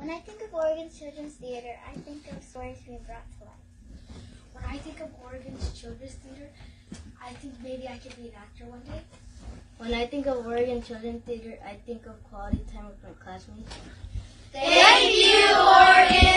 When I think of Oregon's Children's Theater, I think of stories being brought to life. When I think of Oregon's Children's Theater, I think maybe I could be an actor one day. When I think of Oregon Children's Theater, I think of quality time with my classmates. Thank you, Oregon!